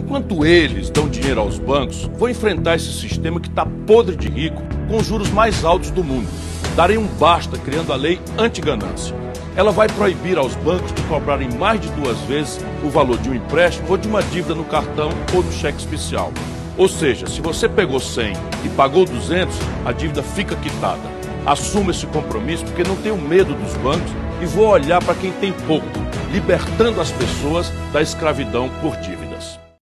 Enquanto eles dão dinheiro aos bancos, vou enfrentar esse sistema que está podre de rico com os juros mais altos do mundo. Darei um basta criando a lei anti-ganância. Ela vai proibir aos bancos de cobrarem mais de 2 vezes o valor de um empréstimo ou de uma dívida no cartão ou no cheque especial. Ou seja, se você pegou 100 e pagou 200, a dívida fica quitada. Assuma esse compromisso porque não tenho medo dos bancos e vou olhar para quem tem pouco, libertando as pessoas da escravidão por dívida.